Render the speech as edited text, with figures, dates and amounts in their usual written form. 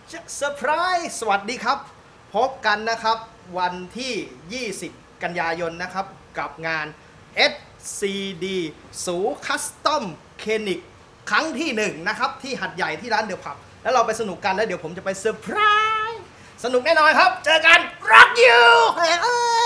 เซอร์ไพรส์สวัสดีครับพบกันนะครับวันที่ 20 กันยายนนะครับกับงาน SCD สูคัสตอมเคนิกครั้งที่1นะครับที่หัดใหญ่ที่ร้านเดอะผับแล้วเราไปสนุกกันแล้วเดี๋ยวผมจะไปเซอร์ไพรส์สนุกแน่นอนครับเจอกันรักยูเฮ้ย